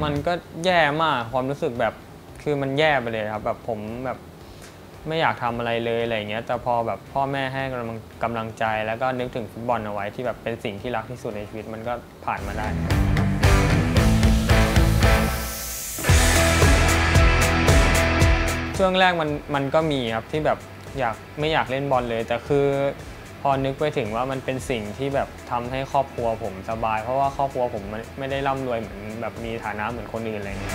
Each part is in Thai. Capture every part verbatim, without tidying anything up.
มันก็แย่มากความรู้สึกแบบคือมันแย่ไปเลยครับแบบผมแบบไม่อยากทำอะไรเลยอะไรเงี้ยแต่พอแบบพ่อแม่ให้กำลังกำลังใจแล้วก็นึกถึงฟุตบอลเอาไว้ที่แบบเป็นสิ่งที่รักที่สุดในชีวิตมันก็ผ่านมาได้ช่วงแรกมันมันก็มีครับที่แบบอยากไม่อยากเล่นบอลเลยแต่คือพอนึกไปถึงว่ามันเป็นสิ่งที่แบบทำให้ครอบครัวผมสบายเพราะว่าครอบครัวผมไม่ได้ร่ำรวยเหมือนแบบมีฐานะเหมือนคนอื่นอะไรเงี้ย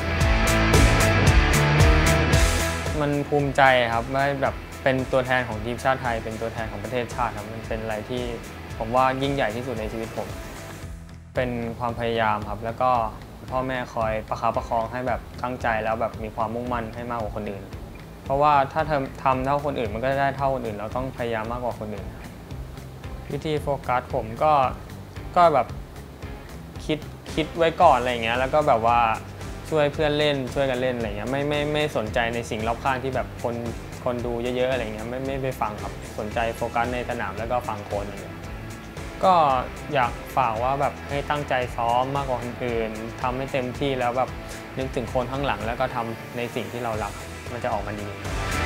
มันภูมิใจครับว่าแบบเป็นตัวแทนของทีมชาติไทยเป็นตัวแทนของประเทศชาติครับมันเป็นอะไรที่ผมว่ายิ่งใหญ่ที่สุดในชีวิตผมเป็นความพยายามครับแล้วก็พ่อแม่คอยประคับประคองให้แบบตั้งใจแล้วแบบมีความมุ่งมั่นให้มากกว่าคนอื่นเพราะว่าถ้าเธอทำเท่าคนอื่นมันก็ได้เท่าคนอื่นเราต้องพยายามมากกว่าคนอื่นวิธีโฟกัสผมก็ก็แบบคิดคิดไว้ก่อนอะไรเงี้ยแล้วก็แบบว่าช่วยเพื่อนเล่นช่วยกันเล่นอะไรเงี้ยไม่ไม่ไม่สนใจในสิ่งรอบข้างที่แบบคนคนดูเยอะๆอะไรเงี้ยไม่ไม่ไปฟังครับสนใจโฟกัสในสนามแล้วก็ฟังโค้ชอะไรเงี้ยก็อยากฝากว่าแบบให้ตั้งใจซ้อมมากกว่าคนอื่นทำให้เต็มที่แล้วแบบนึกถึงคนข้างหลังแล้วก็ทำในสิ่งที่เรารักมันจะออกมาดี